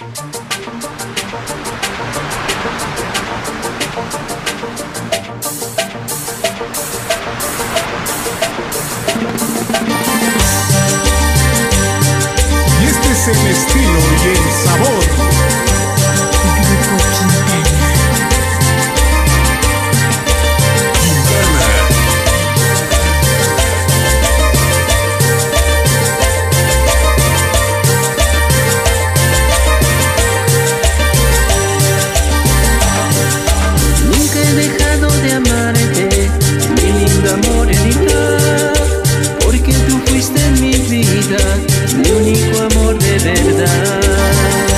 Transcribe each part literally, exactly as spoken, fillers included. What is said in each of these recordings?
Y este es el estilo y el sabor. Grupo Quintana. Nunca he dejado de amarte, mi lindo morenita, porque tú fuiste en mi vida, mi único amor de verdad.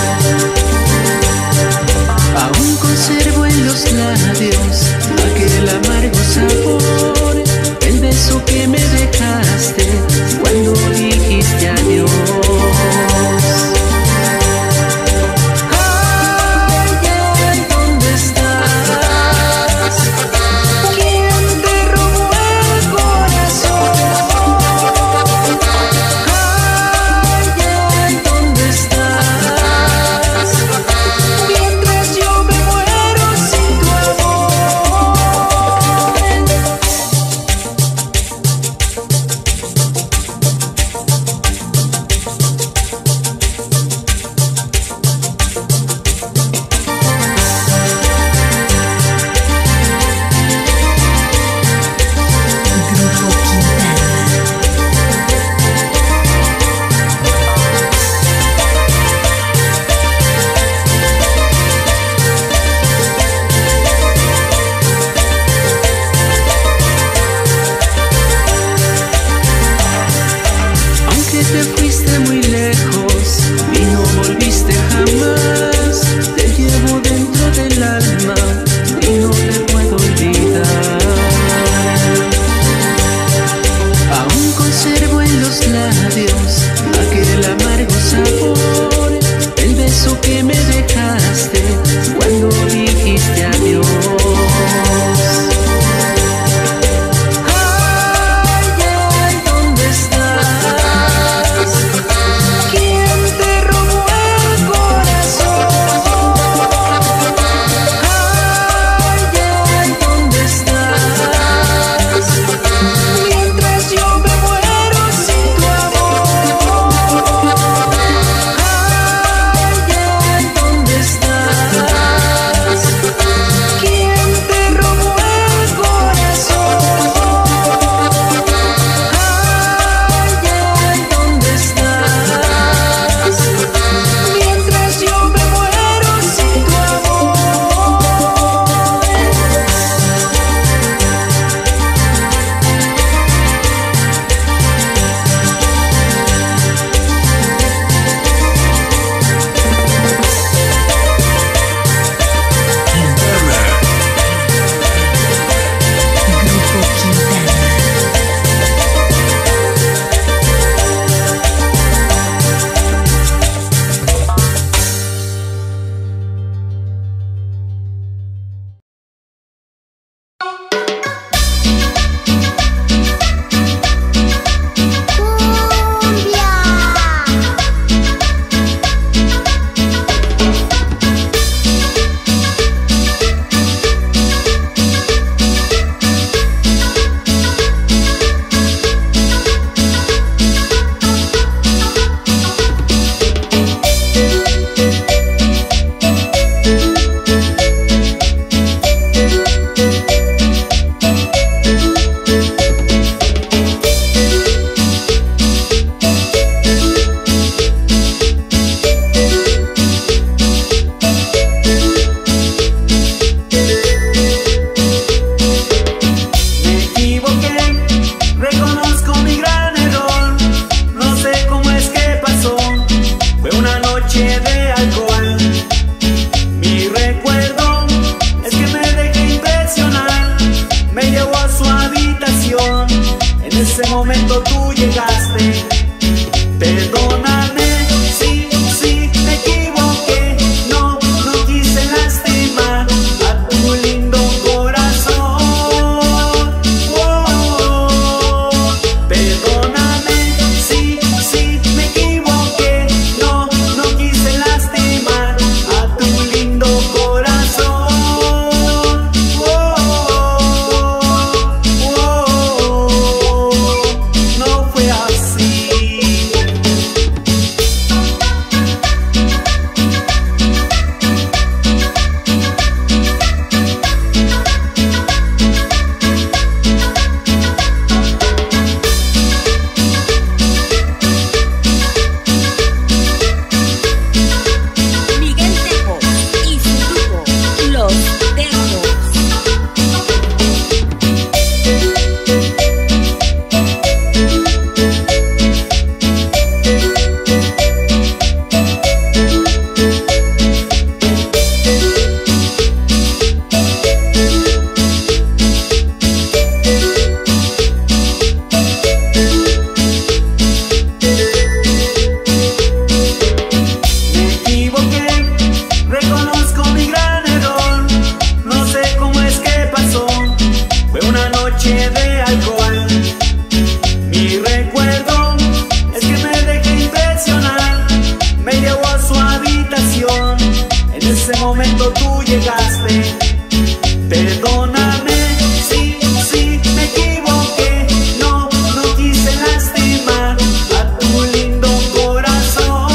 habitación. En ese momento tú llegaste. Perdóname, sí, sí, me equivoqué. No, no quise lastimar a tu lindo corazón.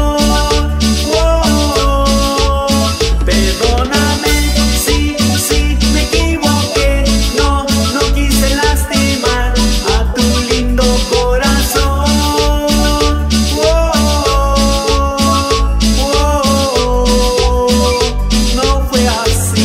Oh, perdóname, sí, sí, me equivoqué. No, no quise lastimar a tu lindo corazón. Oh, oh, no fue así.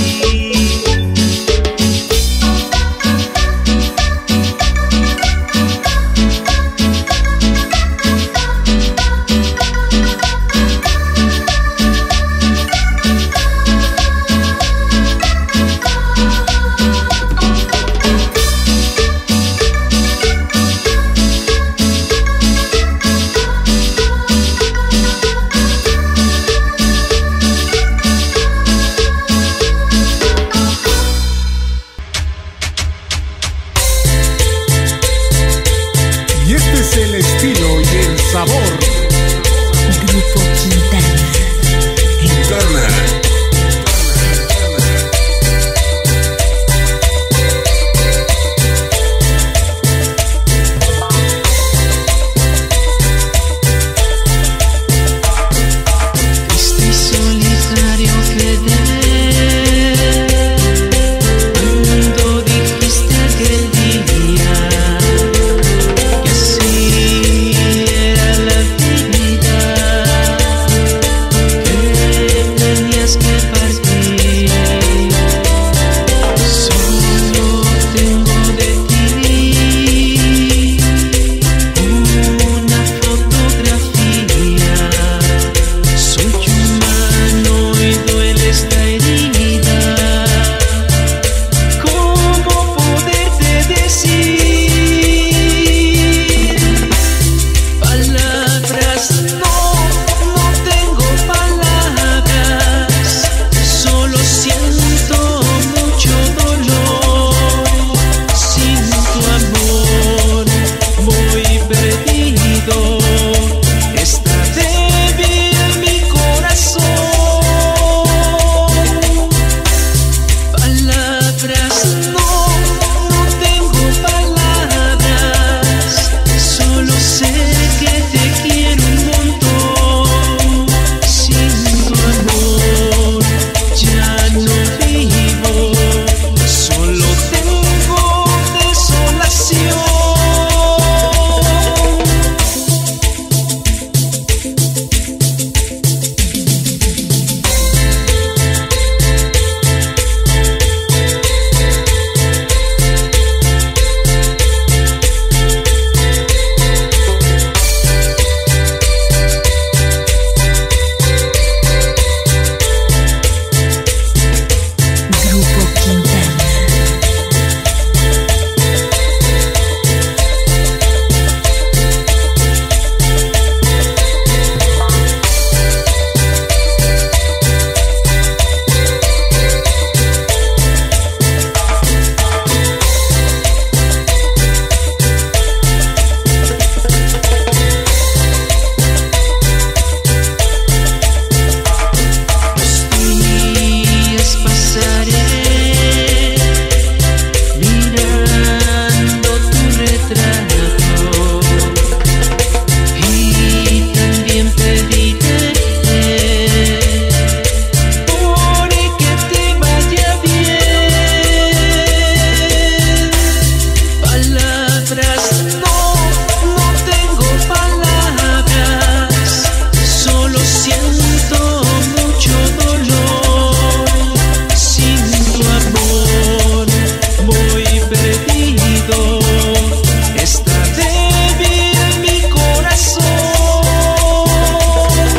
Y este es el estilo y el sabor. Grupo Quintana. Quintana. Estoy solitario quedé cuando dijiste aquel día que así era la vida, que tenías que partir. Solo tengo de ti una fotografía. Soy humano y duele esta herida. ¿Cómo poderte decir? Palabras, no, no tengo palabras. Solo siento mucho dolor. Sin tu amor voy perdido. Está débil mi corazón. Palabras, no, no tengo palabras. Solo sé que te quiero un montón. Sin tu amor ya no vivo. Solo tengo desolación. Grupo Quintana. Los días pasaré mirando tu retrato y también pediré por que te vaya bien. Palabras, no, no tengo palabras. Solo siento mucho dolor. Sin tu amor voy perdido. Está débil mi corazón.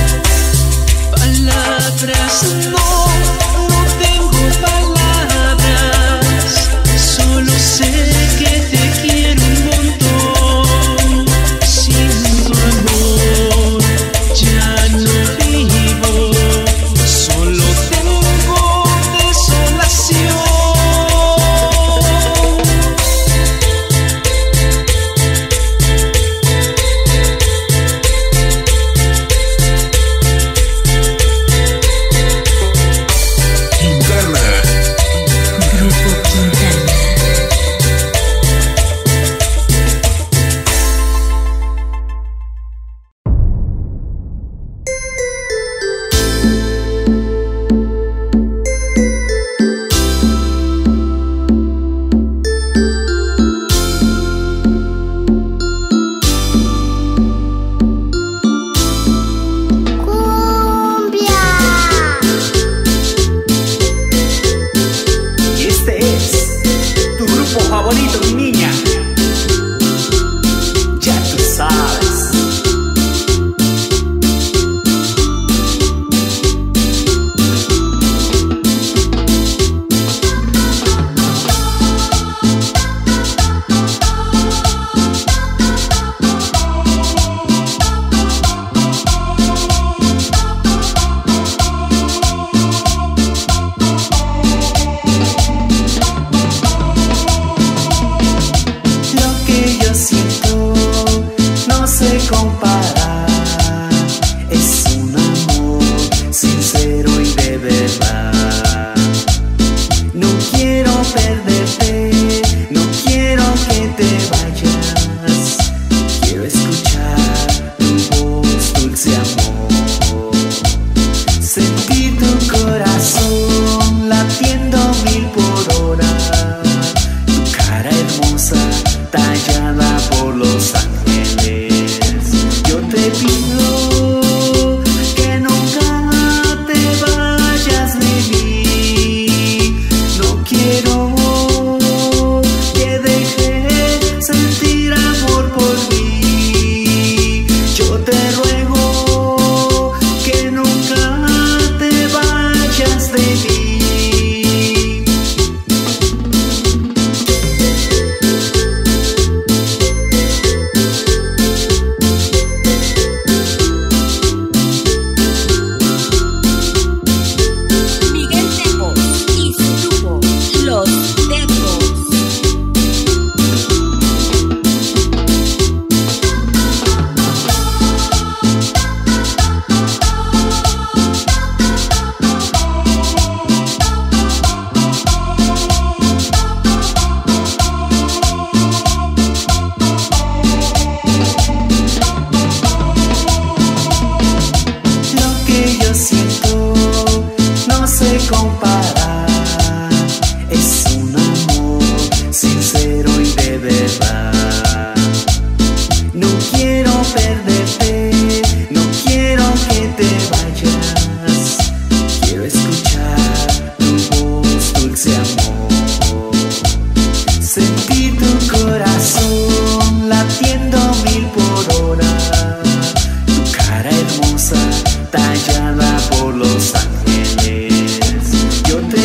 Palabras, no, no tengo palabras. Solo sé que te quiero un montón. Sin tu amor ya no vivo. Solo tengo desolación. momento no se compara. Es un amor sincero y de verdad. No quiero perderte, no quiero que te vayas. Quiero escuchar tu voz, dulce amor. Sentir tu corazón latiendo mil por hora. Tu cara hermosa tallada por los ángeles. Yo te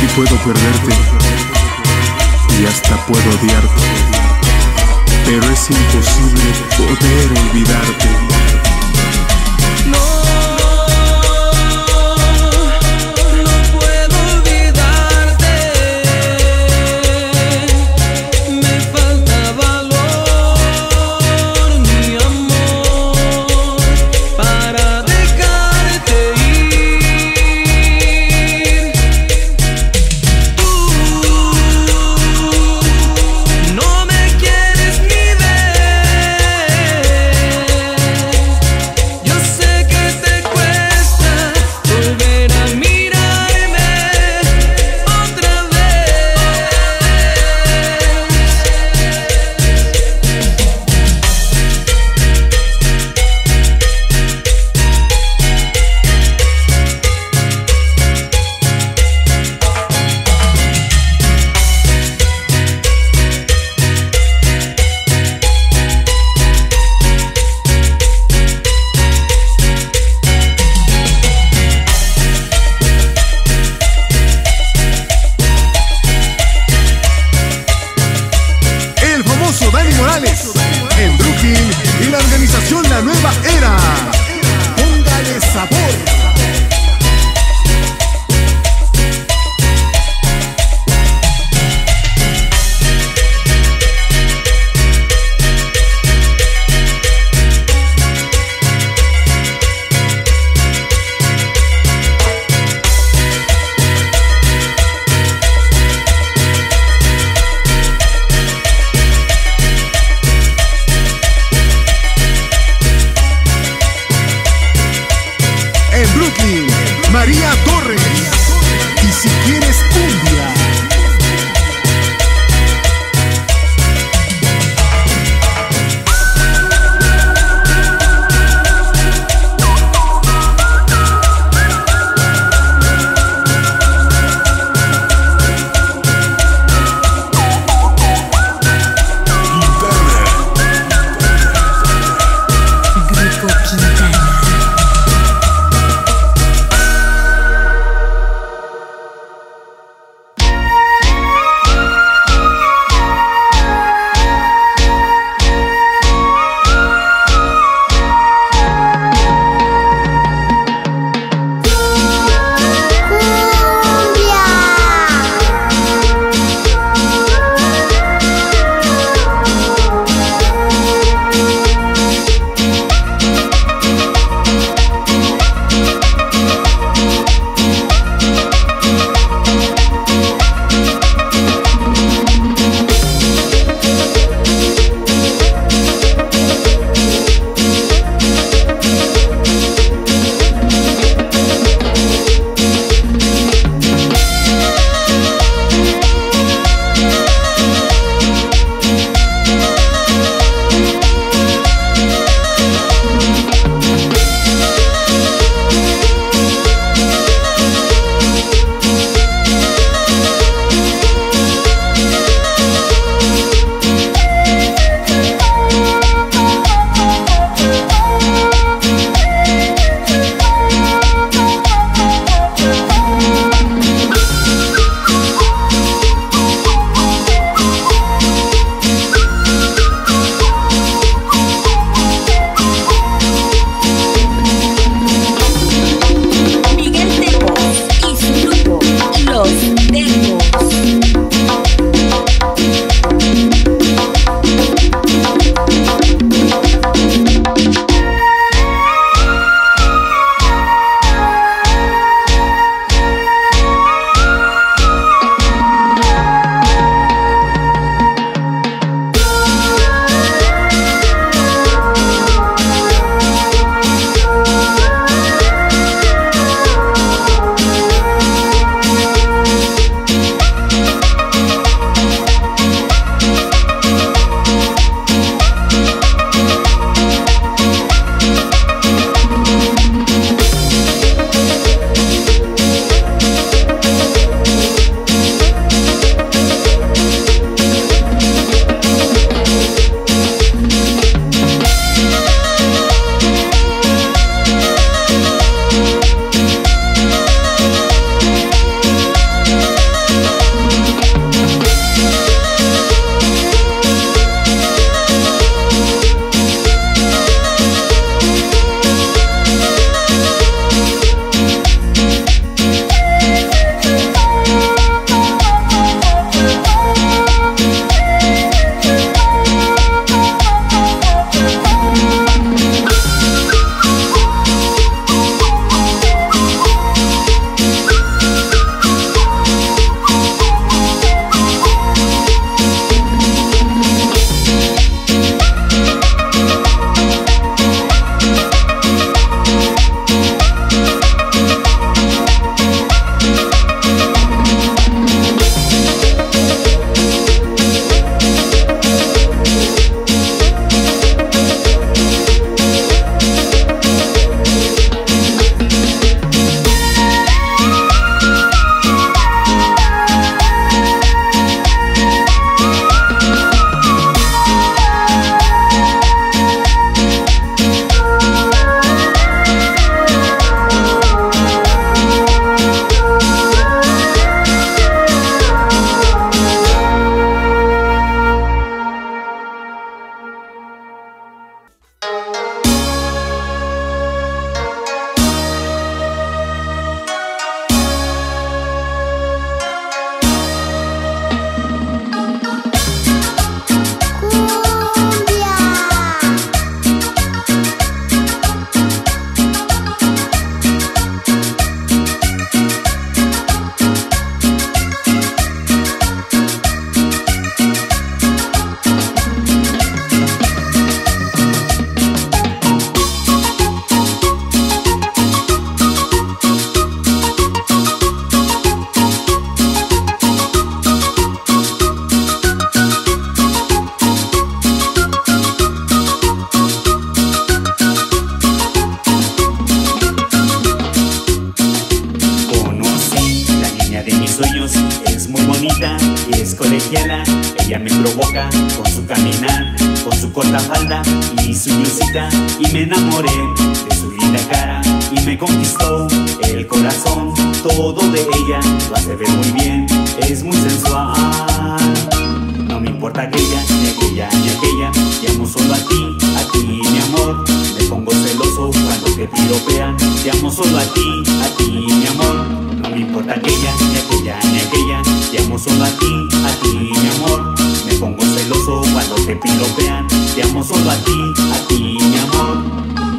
Si puedo perderte y hasta puedo odiarte, pero es imposible poder olvidarte. Dani Morales, en Brooklyn y la organización La Nueva Era. Póngale sabor. Brooklyn, María Torres. Y si quieres cumbia. Grupo Quintana. sueños es muy bonita y es colegiala. Ella me provoca con su caminar, con su corta falda y su blusita. Y me enamoré de su linda cara y me conquistó el corazón. Todo de ella lo hace ver muy bien, es muy sensual. No me importa aquella, ni aquella, ni aquella. Te amo solo a ti, a ti mi amor. Me pongo celoso cuando te piropean. Te amo solo a ti, a ti mi amor. No me importa aquella, ni aquella, ni aquella. Te amo solo a ti, a ti mi amor. Me pongo celoso cuando te piropean. Te amo solo a ti, a ti mi amor.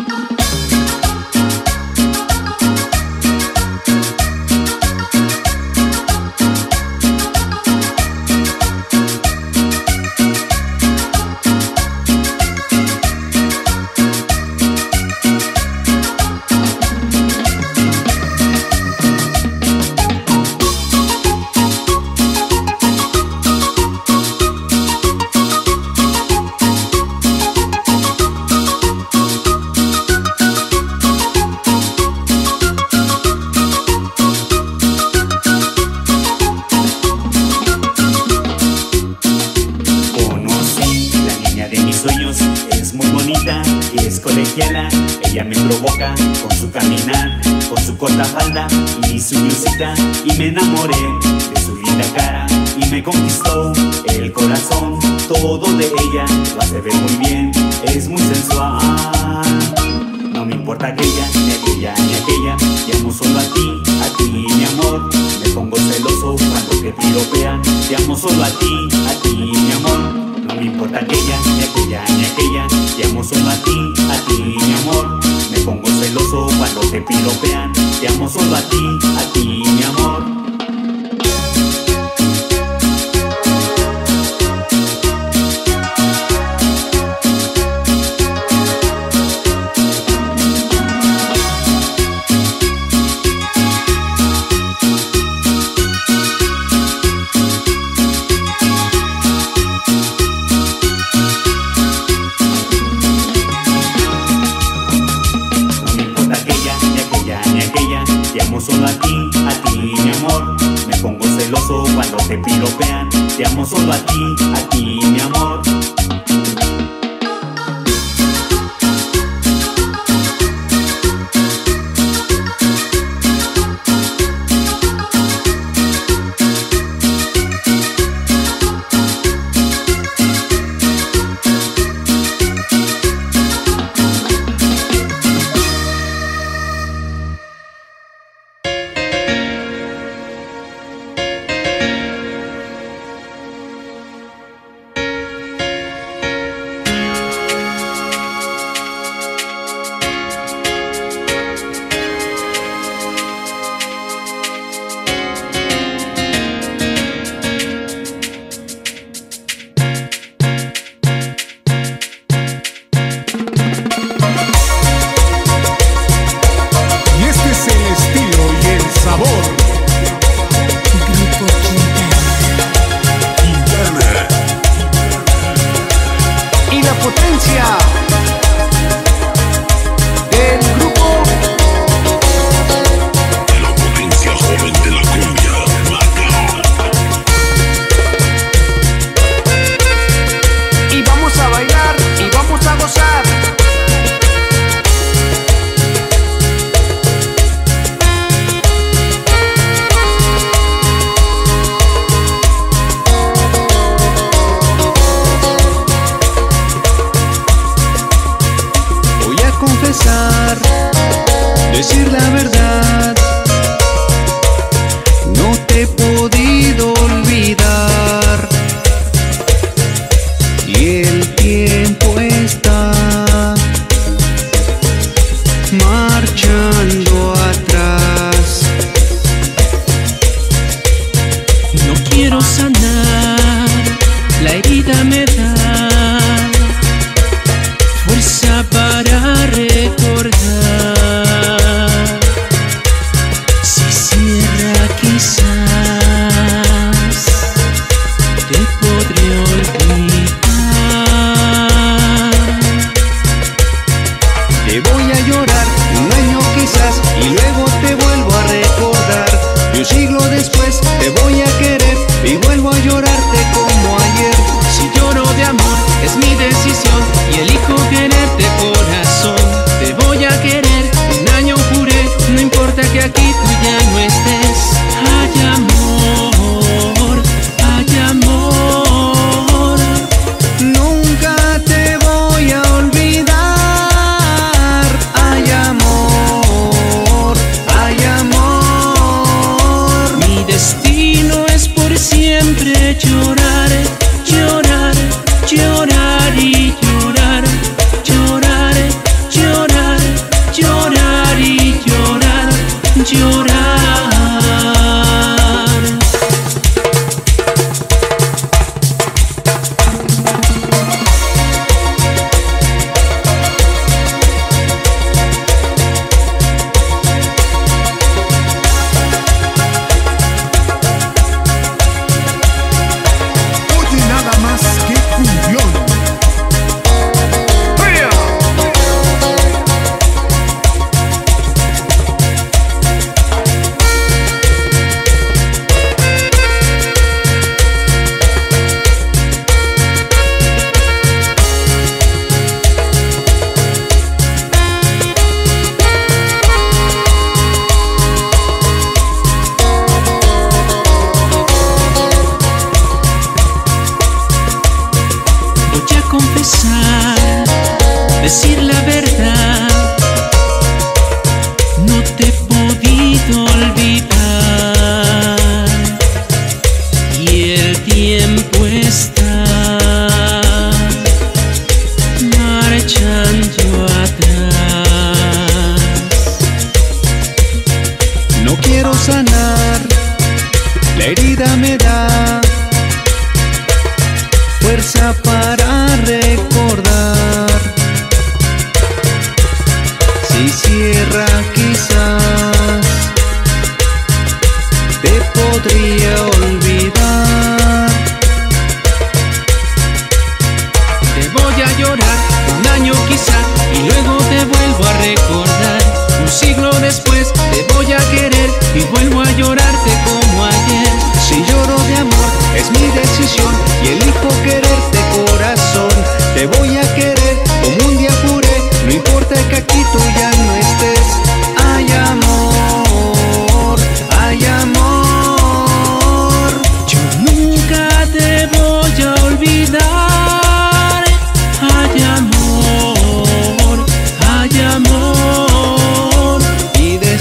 Ella me provoca con su caminar, con su corta falda y su blusita. Y me enamoré de su linda cara y me conquistó el corazón. Todo de ella lo hace ver muy bien, es muy sensual. No me importa aquella, ni aquella, ni aquella. Te amo solo a ti, a ti mi amor. Me pongo celoso cuando te piropean. Te amo solo a ti, a ti mi amor. No me importa aquella, ni aquella, ni aquella. Te amo solo a ti, a ti mi amor. Me pongo celoso cuando te piropean. Te amo solo a ti, a ti mi amor. Solo a ti, a ti mi amor. Me pongo celoso cuando te piropean. Te amo solo a ti, a ti mi amor. Decir la verdad, no te he podido olvidar y el tiempo está marchando atrás. No quiero sanar, la herida me da fuerza para recordar. Si cierra quizás te podré olvidar. Te voy a llorar un año quizás y luego te vuelvo a recordar. Y un siglo después te vuelvo a llorarte como ayer. Si lloro de amor es mi decisión y elijo quererte corazón. Te voy a querer, un año juré, no importa que aquí tú ya no estés. Hay amor, hay amor. Nunca te voy a olvidar. Hay amor, hay amor. Mi destino es por siempre llorar, llorar, llorar y llorar, llorar, llorar, llorar y llorar, llorar. Oye nada más que cumbión. ¡Ea! Voy a confesar, decir la verdad. No te he podido olvidar y el tiempo está marchando atrás. No quiero sanar, la herida me da fuerza para recordar. Si cierra quizás te podría olvidar. Te voy a llorar un año quizá y luego te vuelvo a recordar. Un siglo después te voy a querer y vuelvo a llorarte como ayer. Si lloro de amor es mi decisión y elijo quererte corazón. Te voy a querer como un día juré, no importa que aquí tú ya no estés. Hay amor, hay amor. Yo nunca te voy a olvidar. Hay amor, hay amor. Mi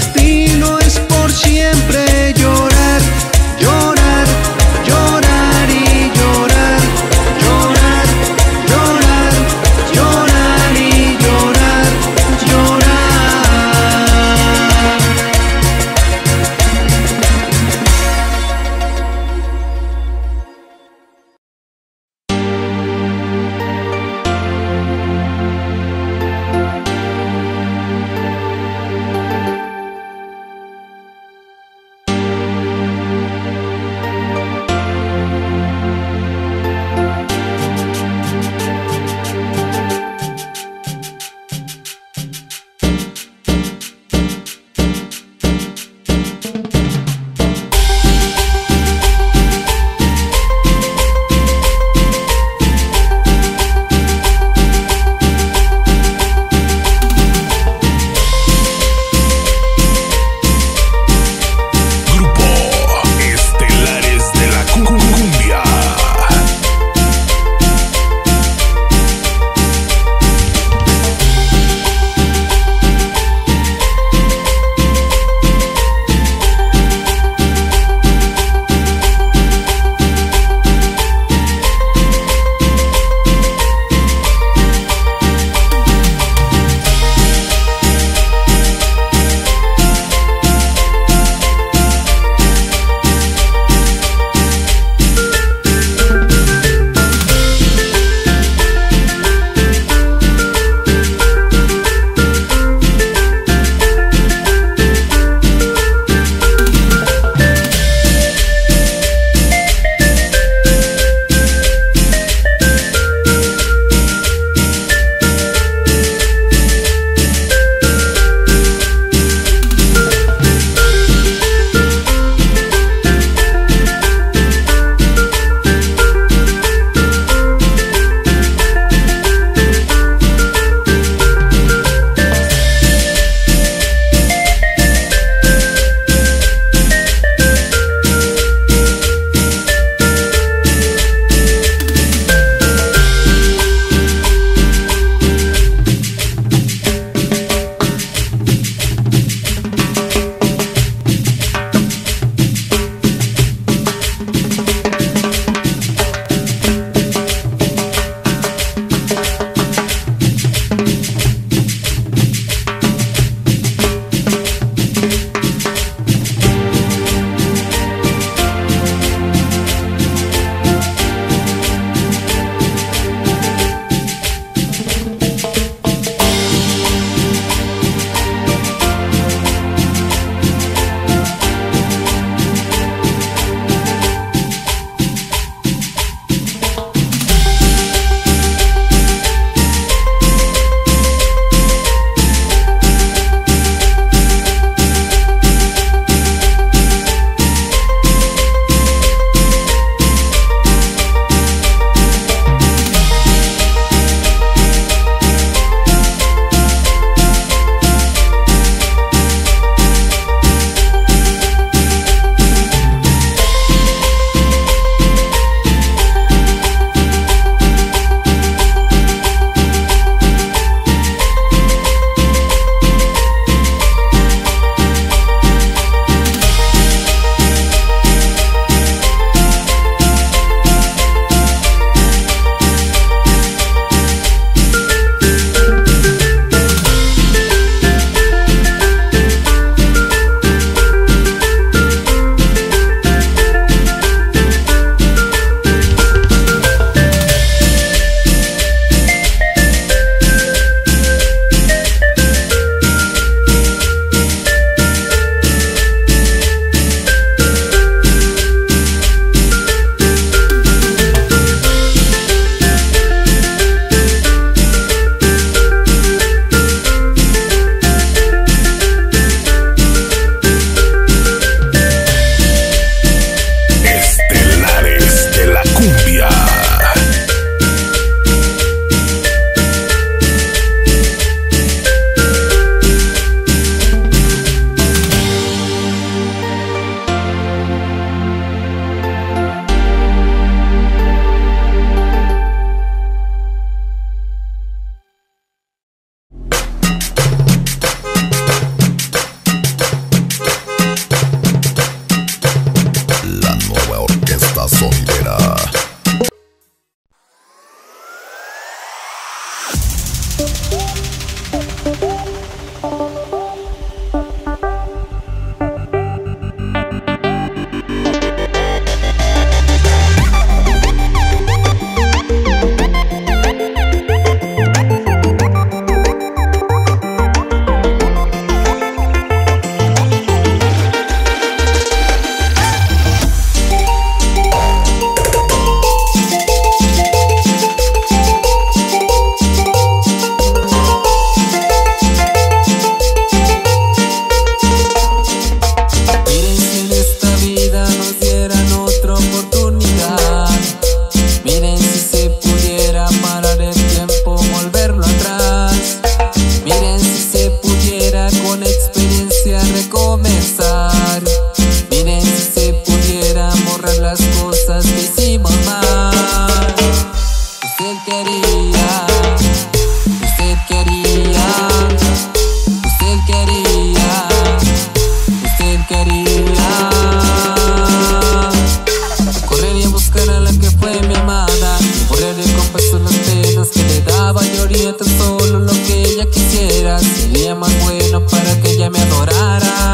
Correría a buscar a la que fue mi amada, borraría con besos las penas que le daba. Yo haría tan solo lo que ella quisiera, sería más bueno para que ella me adorara.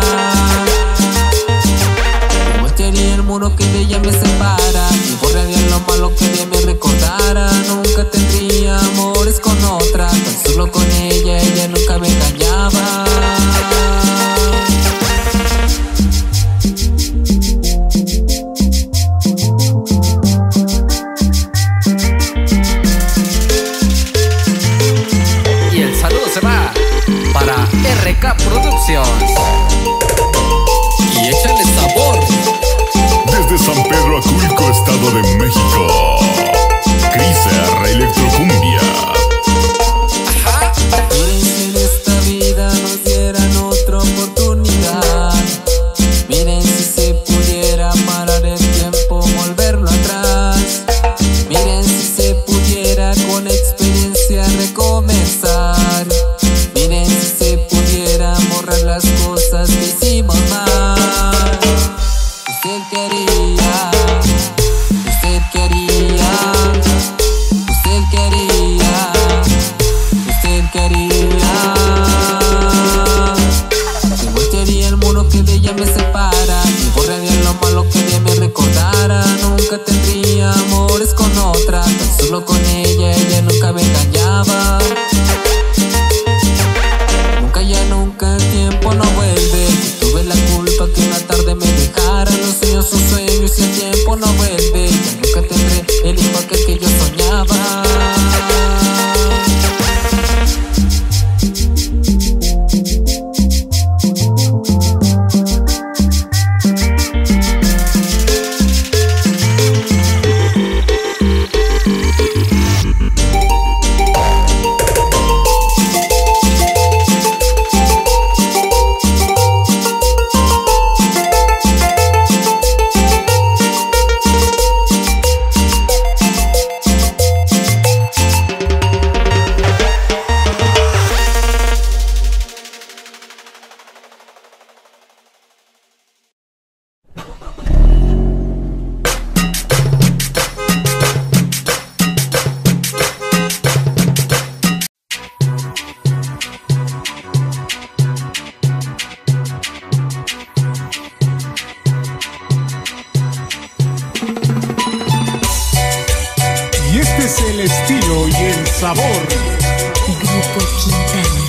Yo voltearía el muro que de ella me separa y borraría lo malo que de ella me recordara. Nunca tendría amores con otra, tan solo con ella, ella nunca me engañaba. Para R K Productions. Y échale sabor. Desde San Pedro Aculco, Estado de México, Crisa Electrocumbia. Miren si en esta vida nos dieran otra oportunidad. Miren si se pudiera parar el tiempo, volverlo atrás. Miren si se pudiera con experiencia recomenzar. Miren si se pudiera borrar las cosas que hicimos mal. Usted quería, usted quería, usted quería, usted quería. Se voltearía el muro que de ella me separa y borraría lo malo que de ella me recordara. Nunca tendría amores con otra, tan solo con ella, ella nunca me engañaba. Nunca el tiempo no vuelve. Tuve la culpa que una tarde me dejara. Los sueños son sueños y el tiempo no vuelve. Ya nunca tendré el hijo aquel que yo soñaba. Es el estilo y el sabor. Grupo Quintana.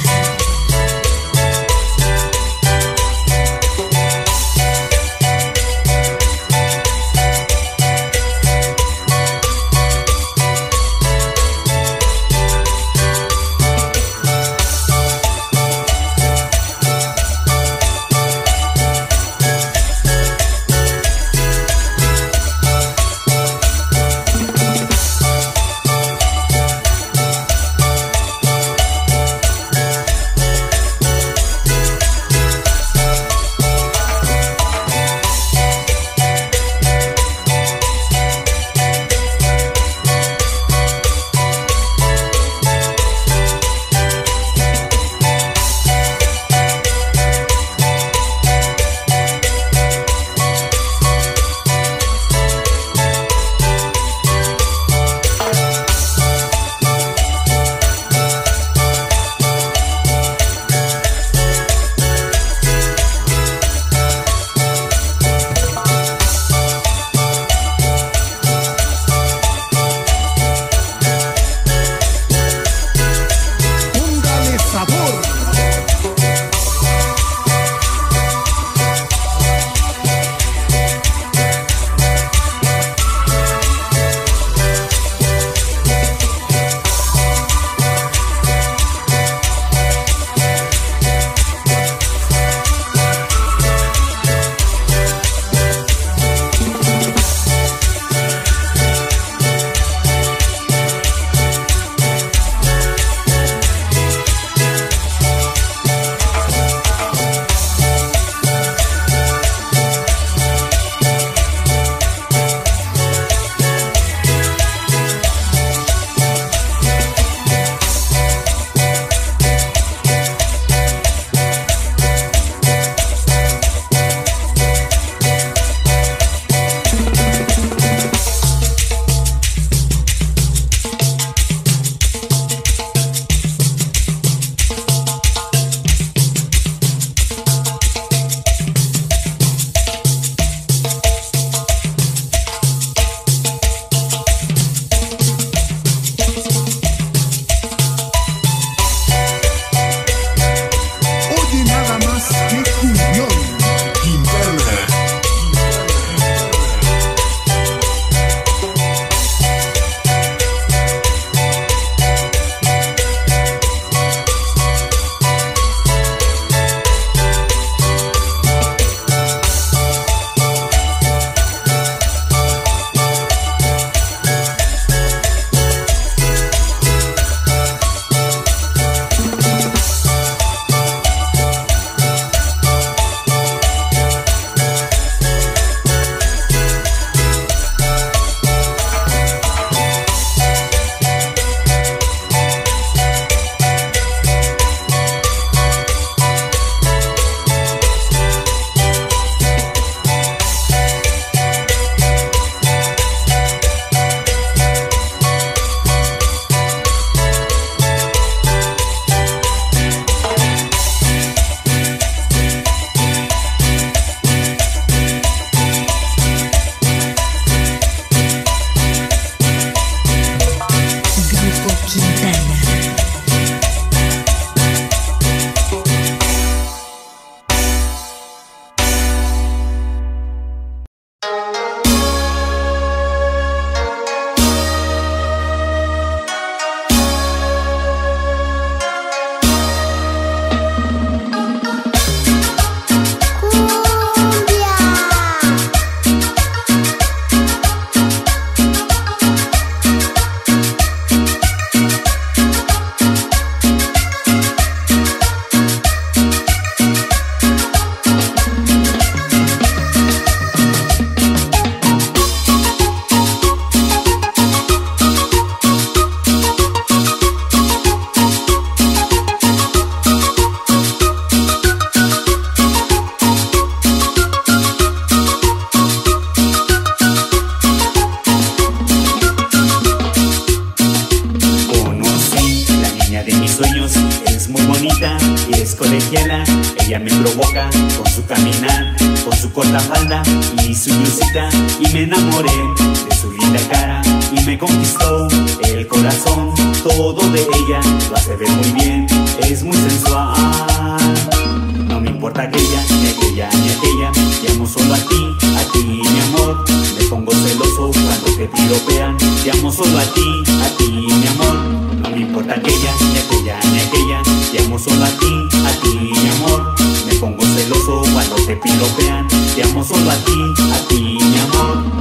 ella me provoca con su caminar, con su corta falda y su blusita. Y me enamoré de su linda cara y me conquistó el corazón. Todo de ella lo hace ver muy bien, es muy sensual. No me importa aquella, ni aquella, ni aquella, te amo solo a ti, a ti mi amor. Me pongo celoso cuando te piropean, te amo solo a ti, a ti mi amor. No me importa aquella, ni aquella, ni aquella, te amo solo a ti, a ti mi amor. Me pongo celoso cuando te piropean, te amo solo a ti, a ti mi amor.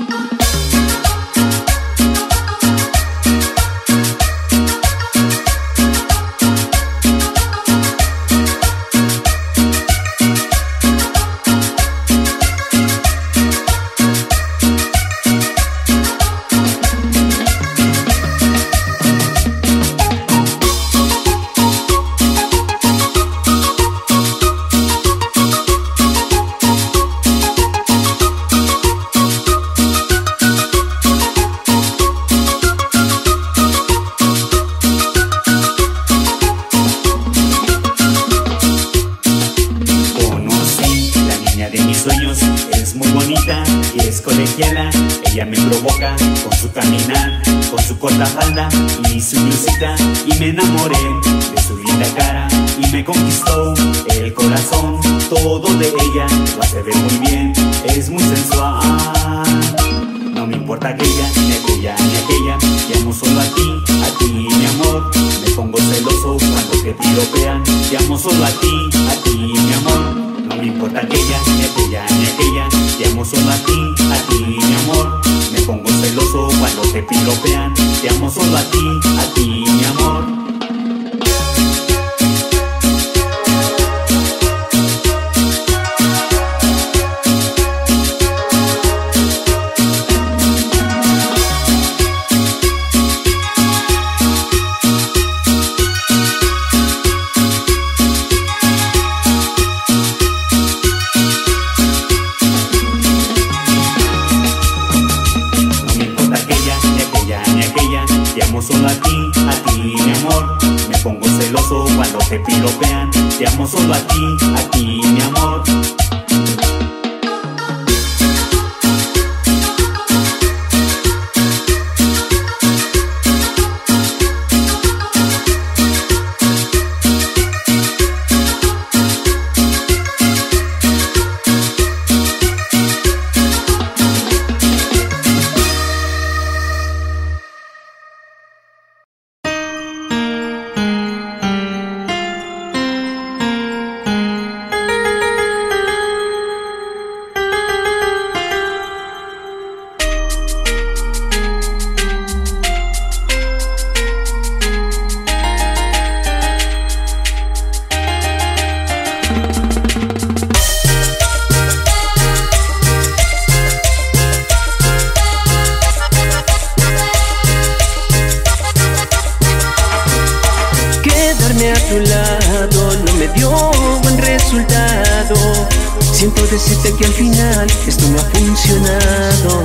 Ella me provoca con su caminar, con su corta falda y su blusita. Y me enamoré de su linda cara y me conquistó el corazón. Todo de ella lo hace ver muy bien, es muy sensual. No me importa aquella, ni aquella, ni aquella, te amo solo a ti, a ti mi amor. Me pongo celoso cuando te piropean, te amo solo a ti, a ti mi amor. No me importa aquella, ni aquella, ni aquella, te amo solo a ti, a ti mi amor. Me pongo celoso cuando te piropean, te amo solo a ti, a ti mi amor. Solo a ti, a ti mi amor. Me pongo celoso cuando te piropean, te amo solo a ti, a ti mi amor. Siento decirte que al final esto no ha funcionado.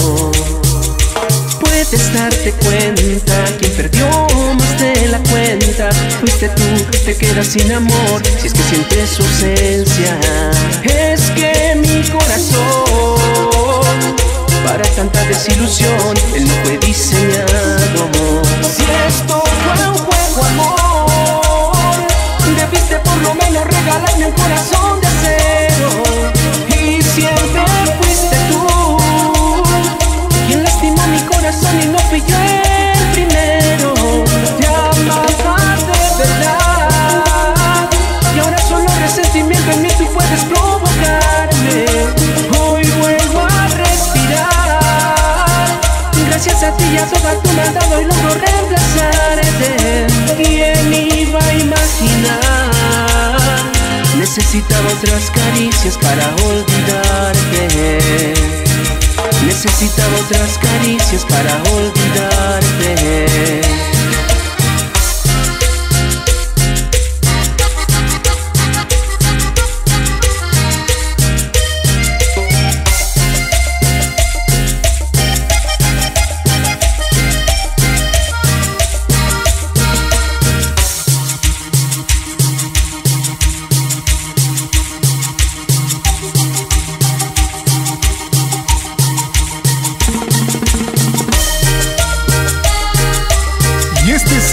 Puedes darte cuenta, quien perdió más de la cuenta fuiste tú, te quedas sin amor si es que sientes su ausencia. Es que mi corazón para tanta desilusión él no fue diseñado. Si esto fue un juego, amor, debiste por lo menos regalarme un corazón de acero. Y siempre fuiste tú quien lastimó mi corazón y no fui yo el primero. Te amaba de verdad y ahora solo resentimiento en mí tú puedes provocarme. Hoy vuelvo a respirar gracias a ti y a toda tu maldad hoy logro reemplazarte. ¿Quién iba a imaginar? Necesitaba otras caricias para olvidarte. Necesitaba otras caricias para olvidarte.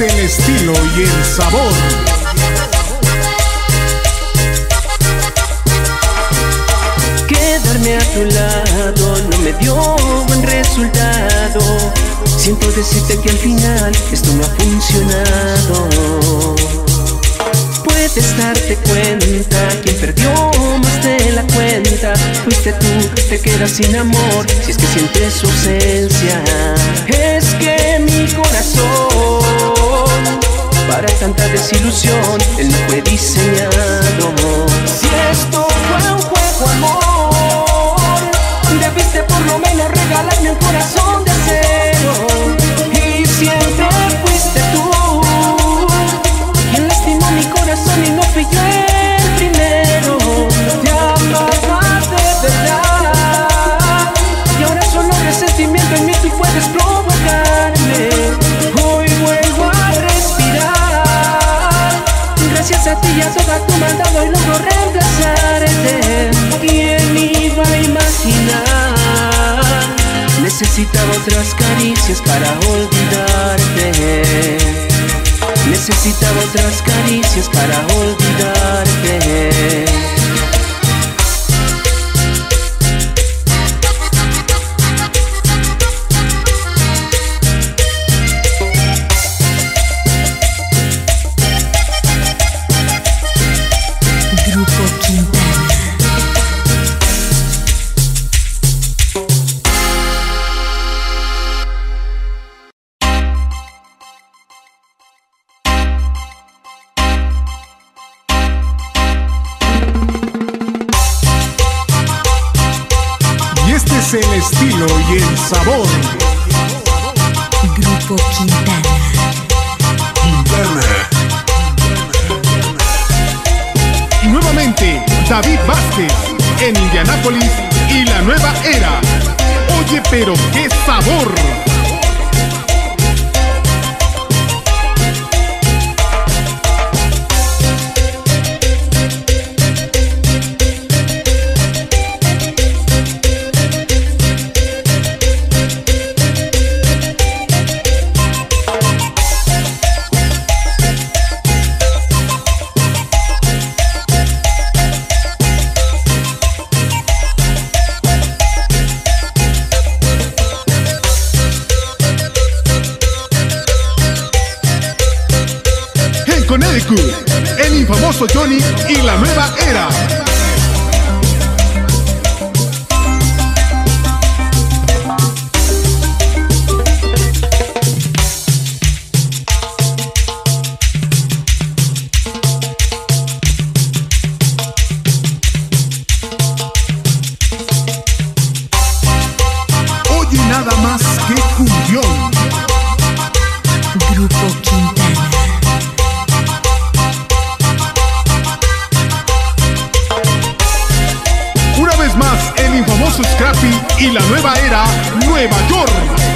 el estilo y el sabor. Quedarme a tu lado no me dio buen resultado. Siento decirte que al final esto no ha funcionado. Puedes darte cuenta, quien perdió más de la cuenta fuiste tú, te quedas sin amor si es que sientes su ausencia. Es que mi corazón para tanta desilusión él no fue diseñado. Si esto fue un juego, amor, debiste por lo menos regalarme un corazón de acero. Y siempre fuiste tú quien lastimó mi corazón y no fui yo el primero. Te amaba de verdad y ahora solo resentimiento en mí tú puedes provocarme. Hoy vuelvo a respirar gracias a ti y a toda tu maldad hoy logro reemplazarte. ¿Quién iba a imaginar? Necesitaba otras caricias para olvidarte. Necesitaba otras caricias para olvidarte. Grupo Quintana. Este es el estilo y el sabor. Grupo Quintana. Quintana. Y nuevamente David Vázquez en Indianápolis y la nueva era. Oye, pero qué sabor. Connecticut, el infamoso Johnny y la nueva era. Oye, nada más que cumbión. Grupo Quintana. Una vez más, el infamoso Scrappy y la nueva era, Nueva York.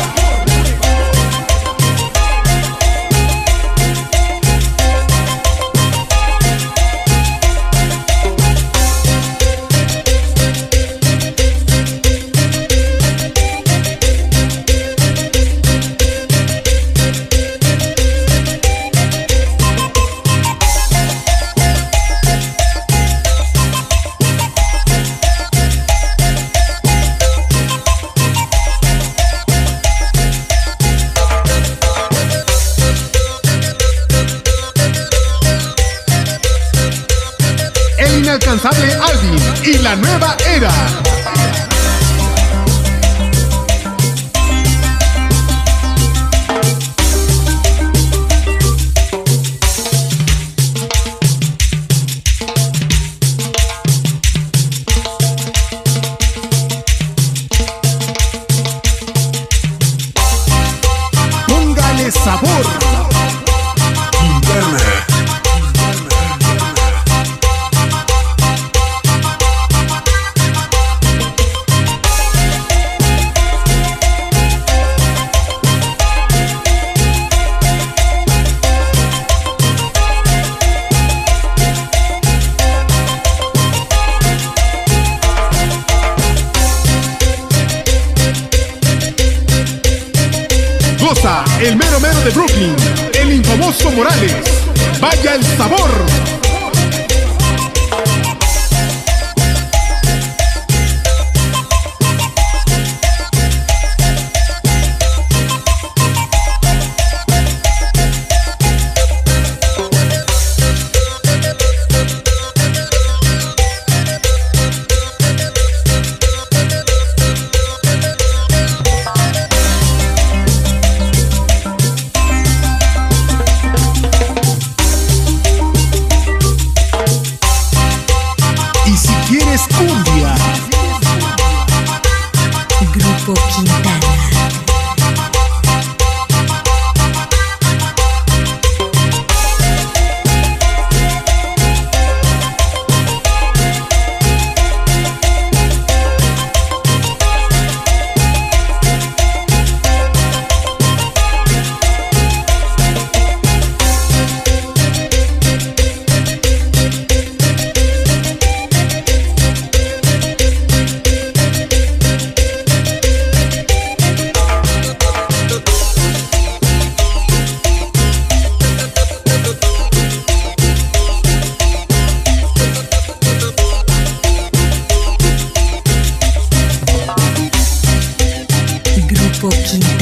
Inalcanzable Alvin y la nueva era. Póngale sabor. Quintana. Sosa, el mero mero de Brooklyn, el infamoso Morales. ¡Vaya el sabor! Cumbia. Grupo Quintana. Grupo Quintana.